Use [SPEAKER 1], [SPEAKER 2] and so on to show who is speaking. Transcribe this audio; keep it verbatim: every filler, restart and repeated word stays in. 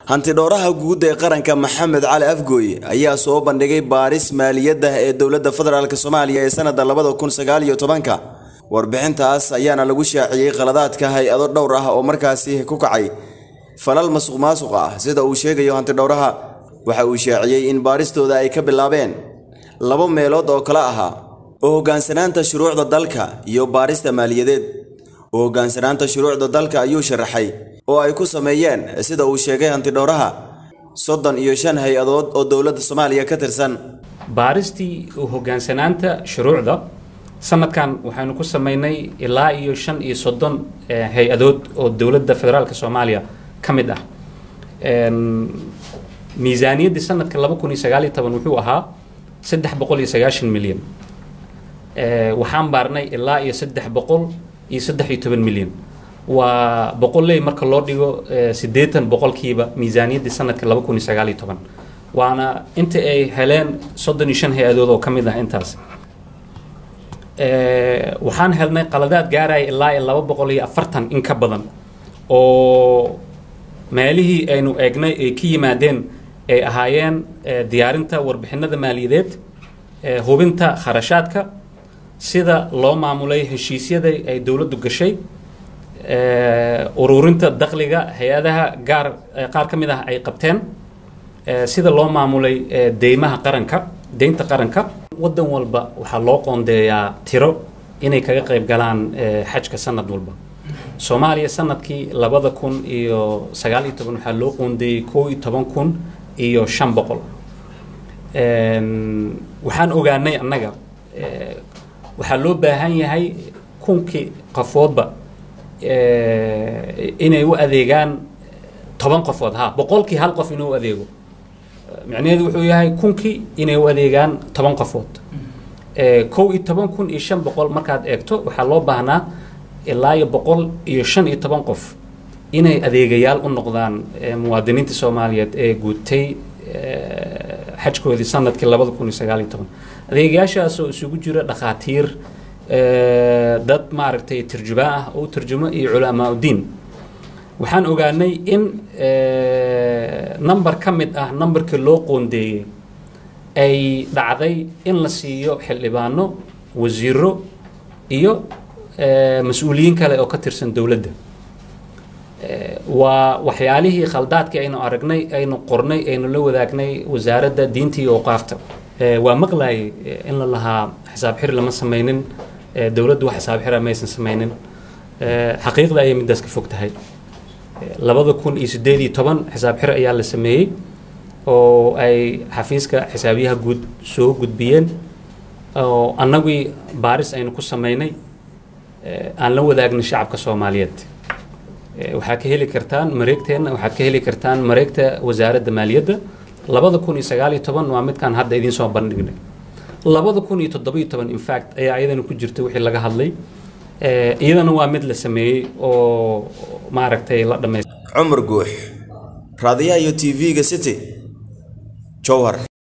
[SPEAKER 1] hanti dhowraha guud ee qaranka Maxamed Cali Afgooy ayaa soo bandhigay baaris maaliyadda ee dawladda federaalka Soomaaliya ee sanadda laba kun sagaal iyo toban warbixintaas ayaana lagu shaaciyay qaladaadka hay'ado dhowr ah oo markaasi ku kacay falal masuq-maasuq ah sida uu sheegayo hanti dhowraha waxa uu shaaciyay in baaristooda ay ka bilaabeen laba meelood oo kala ah oo hogaansanaanta shuruucda dalka iyo baarista maaliyadeed oo hogaansanaanta shuruucda dalka ayuu sharaxay oo ay ku sameeyeen sida uu sheegay hanti dhowraha soddon iyo shan hay'adood oo dawladda Soomaaliya ka tirsan
[SPEAKER 2] baaristii hogaansanaanta shuruucda sanadkan waxaanu ku sameynay ilaa iyo shan iyo soddon hay'adood oo dawladda federaalka Soomaaliya kamid ah een miisaaniyadda sanadka laba kun iyo sagaal iyo toban wuxuu ahaa saddex boqol iyo sagaashan milyan ee waxaan baarnay ilaa iyo saddex boqol iyo saddex iyo toban milyan waa boqolley marka loo dhigo siddeetan boqolkiiba miisaaniyadda sanadka laba kun iyo sagaal iyo toban waana inta ay heleen soddon iyo shan hay'adood oo kamid ah intaas ee waxaan helnay qaladaad gaaray ilaa iyo laba boqol iyo afartan in ka badan oo meelihii aynu eegnay ay ka yimaadeen ay ahaayeen diyaarinta warbixinada maaliyadeed ee hubinta kharashaadka sida loo maamulay heshiisyada ay dawladdu gashay ee ururinta dakhliga hay'adaha gaar qaar ka mid ah ay qabteen ee sida loo maamulay deymaha qaranka deynta qaranka wadan walba waxa loo qoondeeyaa tiro inay kaga qayb galaan xajka sanad walba Soomaaliya sanadkii laba kun iyo sagaal iyo toban waxa loo qoondeeyay kow iyo toban kun iyo shan boqol een waxaan ogaanay annaga ee waxa loo baahan yahay kunkii qofoodba ee inay u adeegaan toban qofood ha boqolkii hal qof inuu adeego macnaheedu wuxuu yahay kunkii inay u adeegaan toban qofood ee kow iyo toban kun iyo shan boqol markaad eegto waxa loo baahnaa ilaa iyo boqol iyo shan iyo toban qof inay adeegayaal u noqdaan muwaadiniinta Soomaaliyeed ee guutay xajkoodii sanadkii laba kun iyo sagaal iyo toban adeegayaashaas oo isugu jira dhaqaatiir dad maaragtay tarjuma ah oo tarjuma iyo culamaa diin waxaan ogaanay in number ka mid ah numberkii loo qoondeeyay ay dhacday in la siiyo xildhibaano wasiiro iyo mas'uuliyiin kale oo ka tirsan dawladda waa waxyaalihii khaldaadkii aynu aragnay aynu qornay aynu la wadaagnay wasaaradda diinta iyo awqaafta waa maqlay in la lahaa xisaab xir lama sameeynin dawladdu wax xisaab xir ma aysan sameeynin xaqiiqda ay midaas ka fog tahay laba kun iyo siddeed iyo toban xisaab xir ayaa la sameeyay oo ay xafiiska xisaabiyaha guud soo gudbiyeen oo annagii baaris aynu ku sameynay aan la wadaagno shacabka Soomaaliyeed waxa ka heli kartaan mareegteena waxa ka heli kartaan mareegta wasaaradda maaliyadda laba kun iyo sagaal iyo toban waa midkan hadda idin soo bandhignay laba kun iyo toddoba iyo toban in fact ayaa ayadana ku jirtay wixii laga hadlay ee iyadana waa mid la sameeyay oo maaragtay la dhameeyay
[SPEAKER 1] Umar Guux Raadiyaha iyo T V-ga City Jowhar